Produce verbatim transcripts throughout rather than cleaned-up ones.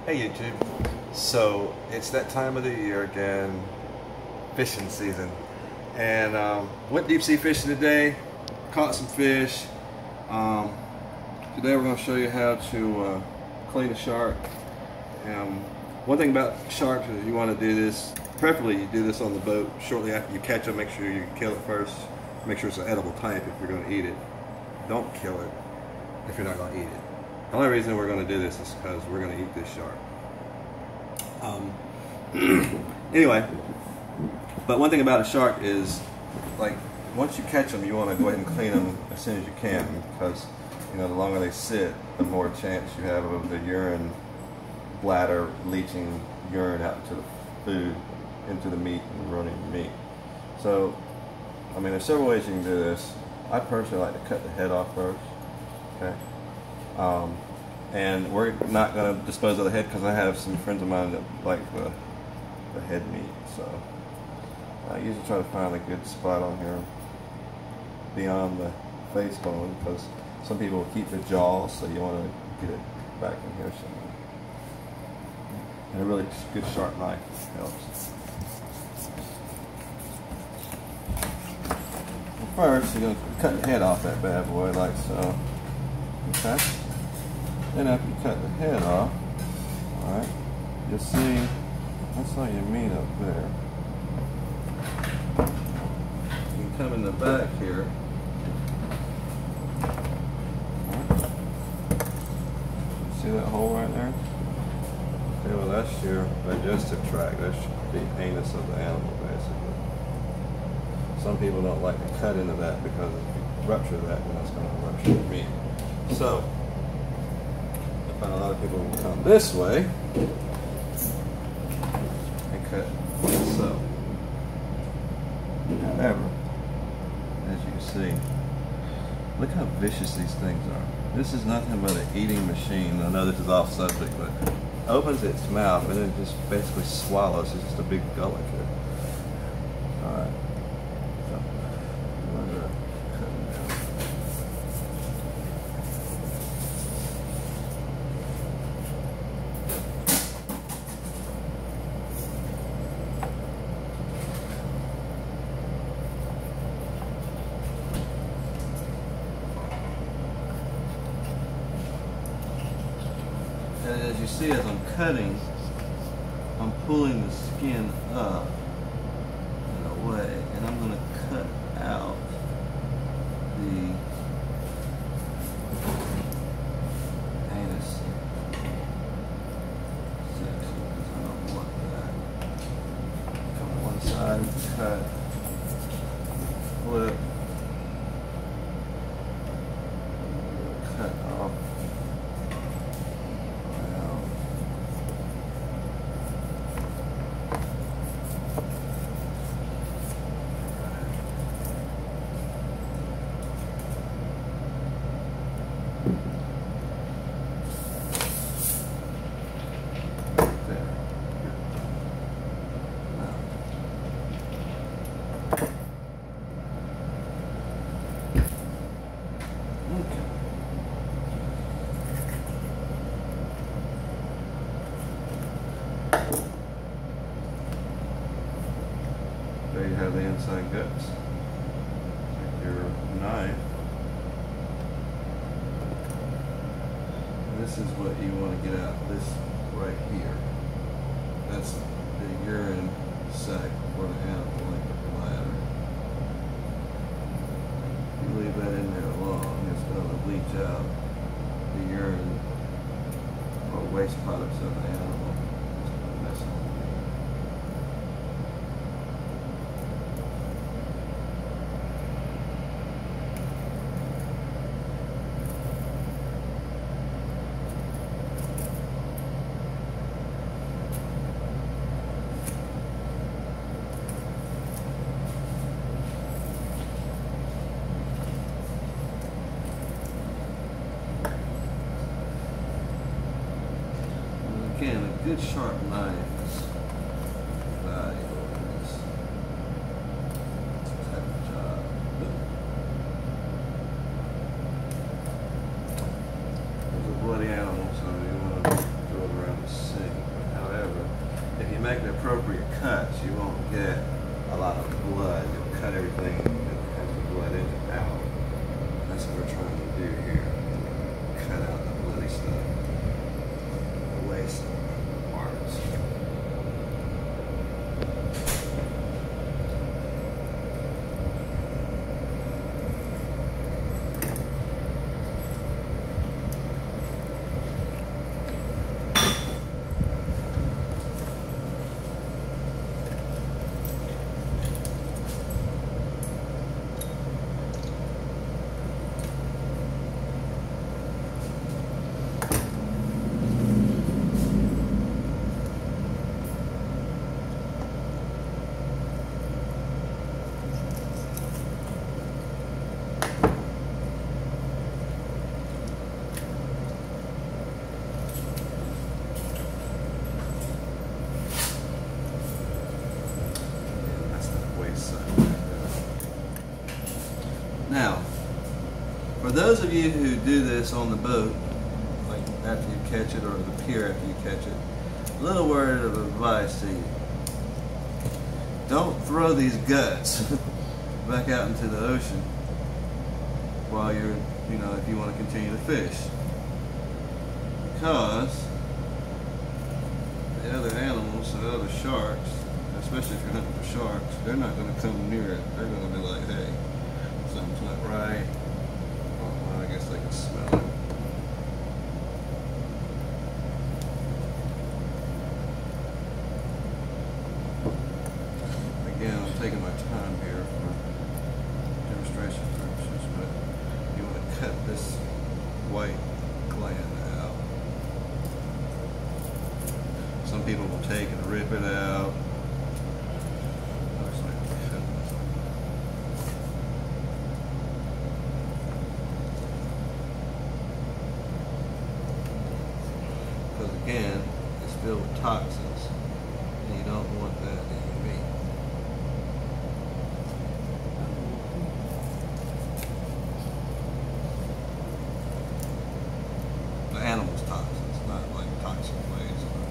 Hey YouTube. So it's that time of the year again, fishing season, and um, went deep sea fishing today. Caught some fish. Um, today we're going to show you how to uh, clean a shark. Um, one thing about sharks is you want to do this, preferably you do this on the boat shortly after you catch them. Make sure you kill it first. Make sure it's an edible type if you're going to eat it. Don't kill it if you're not going to eat it. The only reason we're going to do this is because we're going to eat this shark. Um, anyway, but one thing about a shark is, like, once you catch them, you want to go ahead and clean them as soon as you can, because, you know, the longer they sit, the more chance you have of the urine bladder leaching urine out into the food, into the meat, and ruining the meat. So, I mean, there's several ways you can do this. I personally like to cut the head off first. Okay. Um, and we're not going to dispose of the head because I have some friends of mine that like the, the head meat. So I usually try to find a good spot on here beyond the face bone, because some people will keep the jaws, so you want to get it back in here somewhere. And a really good sharp knife helps. Well, first, you're going to cut the head off that bad boy like so. Okay. Then after you cut the head off, alright, you'll see, that's all your meat up there. You can come in the back here. Right. See that hole right there? Okay, well that's your digestive tract. That's the anus of the animal, basically. Some people don't like to cut into that because if you rupture that, then that's going to rupture the meat. So, I find a lot of people will come this way and cut so. However, as you can see, look how vicious these things are. This is nothing but an eating machine. I know this is off subject, but it opens its mouth and then just basically swallows. It's just a big gullet here. Alright. And as you see, as I'm cutting, I'm pulling the skin up in a way, and I'm going to cut out the anus section, because I don't want that. Come to one side, cut, flip, cut off. There you have the inside guts. Take your knife. And this is what you want to get out. This right here. That's the urine sac for the animal, like the bladder. If you leave that in there long, it's going to leach out the urine or waste products of the animal. It's going to mess up. Again, a good sharp knife is valuable in this type of job. There's a bloody animal, so you want to throw it around the sink. make the appropriate cuts, you won't get a lot of blood. You'll cut everything that has the blood in and out. That's what we're trying to do here. Cut out the bloody stuff. The waste parts. Now, for those of you who do this on the boat, like after you catch it, or the pier after you catch it, a little word of advice to you. Don't throw these guts back out into the ocean while you're, you know, if you want to continue to fish. Because the other animals, the other sharks, especially if you're hunting for sharks, they're not going to come near it. They're going to be like, hey, something's not right. Well, I guess they can smell it. Again, I'm taking my time here for demonstration purposes, but you want to cut this white gland out. Some people will take and rip it out. Because again, it's filled with toxins, and you don't want that in your meat. The animal's toxins, not like toxic waste.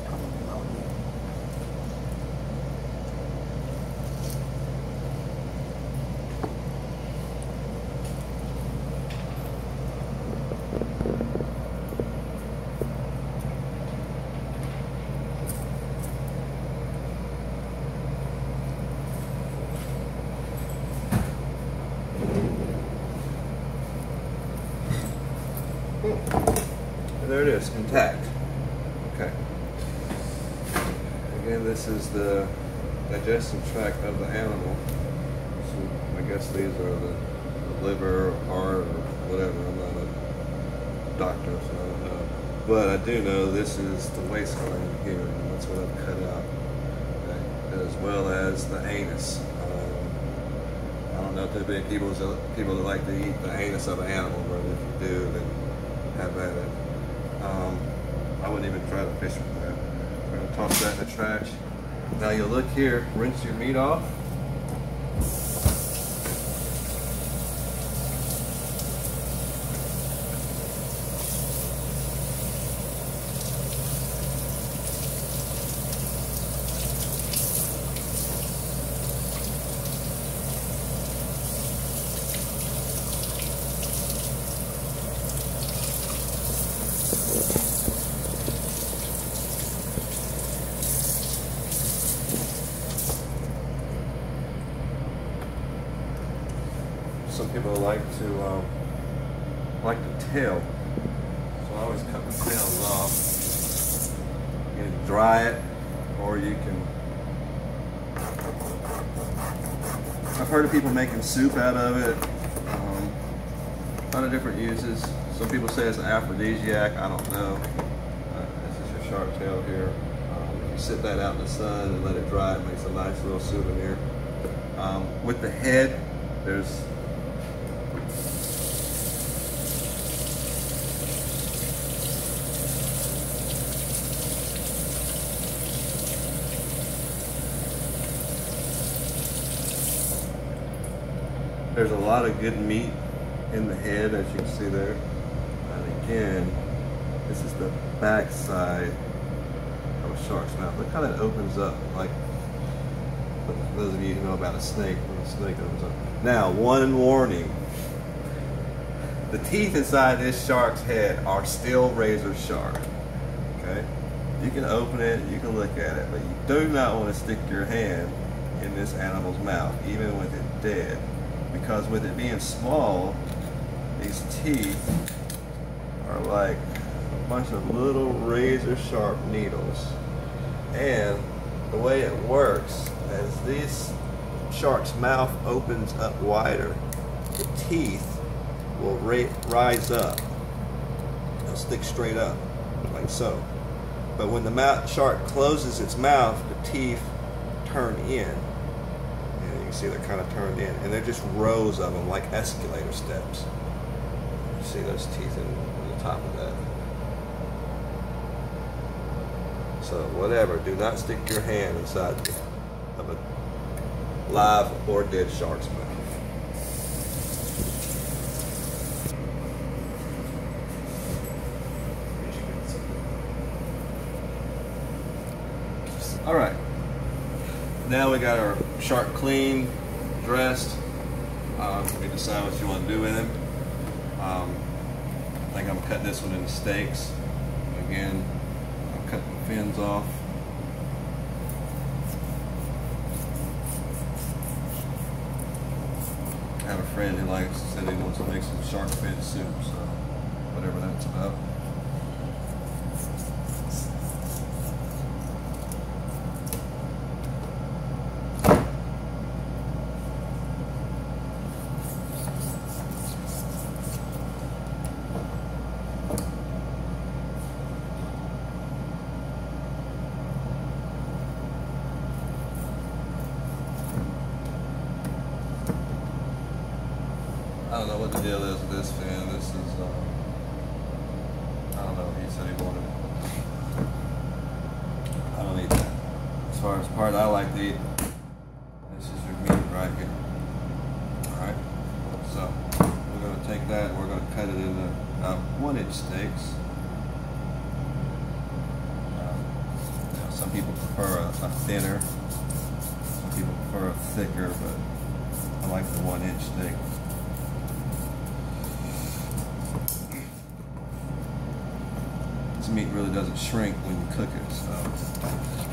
And there it is, intact. Okay. Again, this is the digestive tract of the animal. So I guess these are the, the liver or heart or whatever. I'm not a doctor, so I don't know. But I do know this is the waist gland here, and that's what I've cut out. Okay. As well as the anus. Um, I don't know if there are people, people that like to eat the anus of an animal, but if you do, then have at it. Um, I wouldn't even try to fish with that. We're going to toss that in the trash. Now you'll look here, rinse your meat off. Some people like to um, like the tail, so I always cut the tails off. You can dry it, or you can. I've heard of people making soup out of it. Um, a lot of different uses. Some people say it's an aphrodisiac. I don't know. Uh, this is your shark tail here. Um, if you sit that out in the sun and let it dry, it makes a nice little souvenir. Um, with the head, there's There's a lot of good meat in the head, as you can see there. And again, this is the back side of a shark's mouth. Look how that opens up, like, for those of you who know about a snake, when a snake opens up. Now, one warning. The teeth inside this shark's head are still razor sharp, okay? You can open it, you can look at it, but you do not want to stick your hand in this animal's mouth, even with it dead, because with it being small, these teeth are like a bunch of little razor sharp needles. And the way it works is this shark's mouth opens up wider, the teeth will rise up. They'll stick straight up, like so. But when the mouth, shark closes its mouth, the teeth turn in. And you can see they're kind of turned in. And they're just rows of them, like escalator steps. You see those teeth in, on the top of that. So whatever, do not stick your hand inside of a live or dead shark's mouth. All right, now we got our shark clean, dressed. Um, we decide what you want to do with him. Um, I think I'm gonna cut this one into steaks. Again, I'll cut the fins off. I have a friend who likes, said he wants to make some shark fin soup, so whatever that's about. I don't know what the deal is with this fin. This is, uh, I don't know, he said he wanted it. I don't eat that. As far as part I like to eat, this is your meat right here. Alright, so we're going to take that and we're going to cut it into about one inch steaks. Um, you know, some people prefer a, a thinner, some people prefer a thicker, but I like the one inch steak. Meat really doesn't shrink when you cook it, so.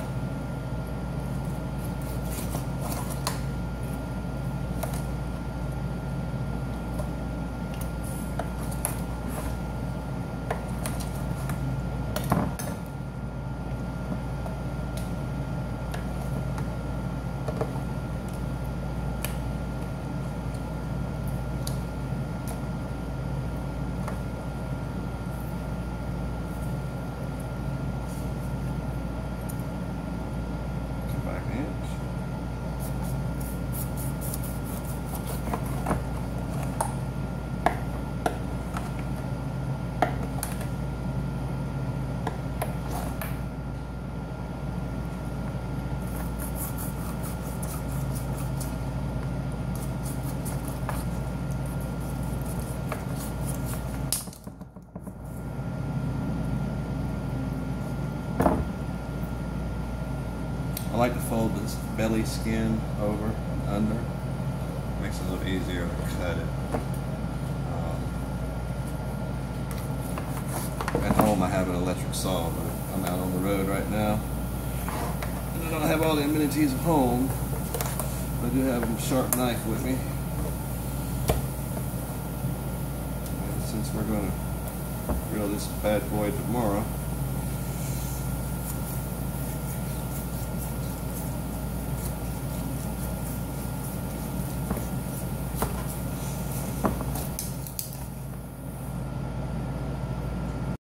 I like to fold this belly skin over and under. Makes it a little easier to cut it. Um, at home I have an electric saw, but I'm out on the road right now. And I don't have all the amenities of home. But I do have a sharp knife with me. And since we're going to grill this bad boy tomorrow,